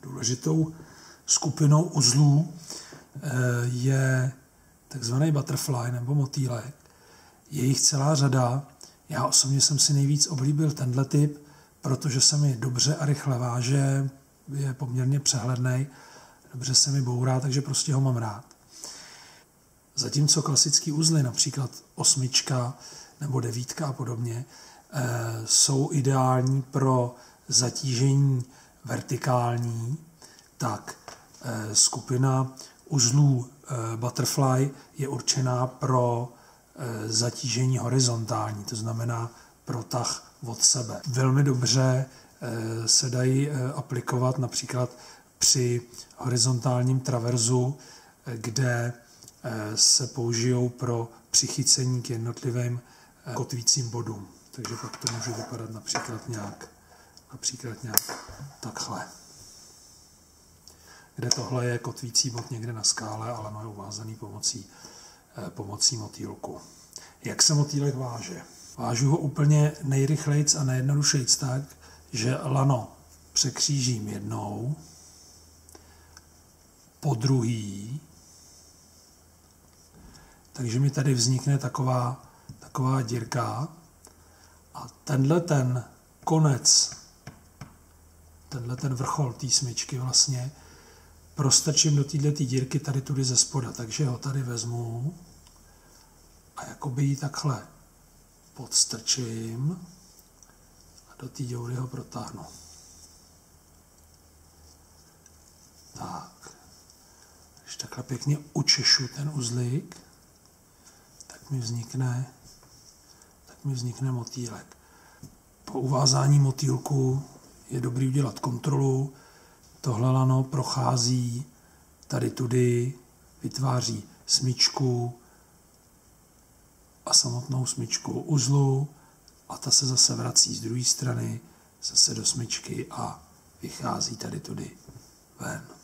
Důležitou skupinou uzlů je takzvaný butterfly nebo motýlek. Je jich celá řada. Já osobně jsem si nejvíc oblíbil tenhle typ, protože se mi dobře a rychle váže, je poměrně přehlednej, dobře se mi bourá, takže prostě ho mám rád. Zatímco klasický uzly, například 8 nebo 9 a podobně, jsou ideální pro zatížení vertikální, tak skupina uzlů butterfly je určená pro zatížení horizontální, to znamená protah od sebe. Velmi dobře se dají aplikovat například při horizontálním traverzu, kde se použijou pro přichycení k jednotlivým kotvícím bodům. Takže pak to může vypadat například nějak takhle. Kde tohle je kotvící bod někde na skále, ale je uvázaný pomocí motýlku. Jak se motýlek váže? Vážu ho úplně nejrychlejc a nejjednodušejc tak, že lano překřížím jednou, po druhý, takže mi tady vznikne taková dírka a tenhle ten konec, tenhle ten vrchol té smyčky vlastně prostrčím do této dírky tady tudy ze spoda, takže ho tady vezmu a jakoby ji takhle podstrčím a do té děury ho protáhnu. Tak. Když takhle pěkně učešu ten uzlík, tak mi vznikne motýlek. Po uvázání motýlku je dobrý udělat kontrolu. Tohle lano prochází tady tudy, vytváří smyčku a samotnou smyčku uzlu a ta se zase vrací z druhé strany, zase do smyčky a vychází tady tudy ven.